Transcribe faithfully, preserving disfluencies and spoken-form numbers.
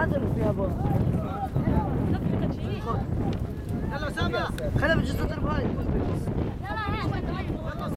تعادل فيها بول. يلا اسامه خلينا بجي تضرب هاي.